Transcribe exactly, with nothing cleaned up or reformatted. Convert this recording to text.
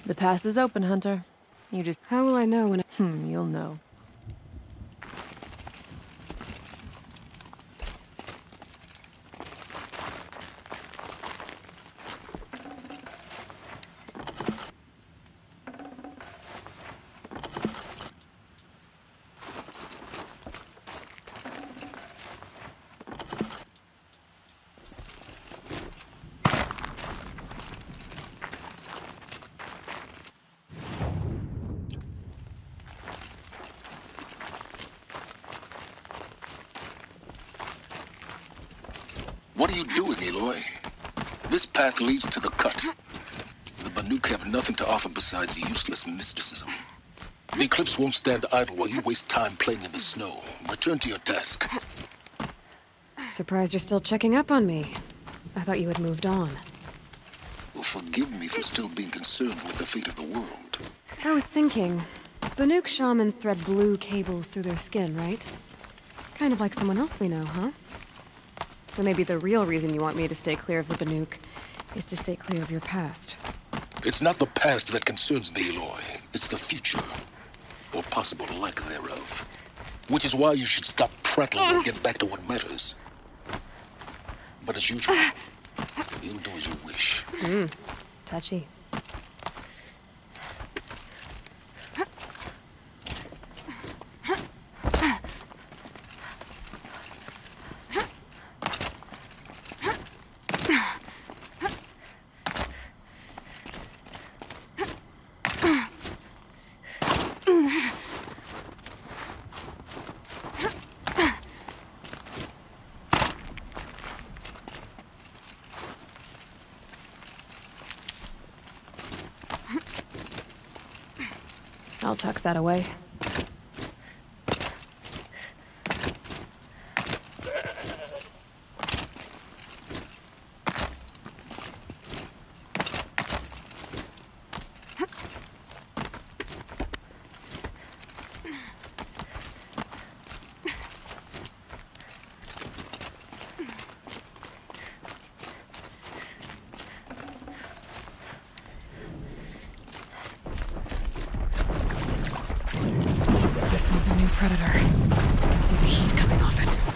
The pass is open, Hunter. You just... How will I know when I... Hmm, you'll know. What are you doing, Aloy? This path leads to the cut. The Banuk have nothing to offer besides useless mysticism. The Eclipse won't stand idle while you waste time playing in the snow. Return to your task. Surprised you're still checking up on me. I thought you had moved on. Well, forgive me for still being concerned with the fate of the world. I was thinking, Banuk shamans thread blue cables through their skin, right? Kind of like someone else we know, huh? So maybe the real reason you want me to stay clear of the Banuk is to stay clear of your past. It's not the past that concerns me, Aloy. It's the future. Or possible lack thereof. Which is why you should stop prattling and get back to what matters. But as usual, you'll do as you wish. Hmm. Touchy. I'll tuck that away. This one's a new predator. I can see the heat coming off it.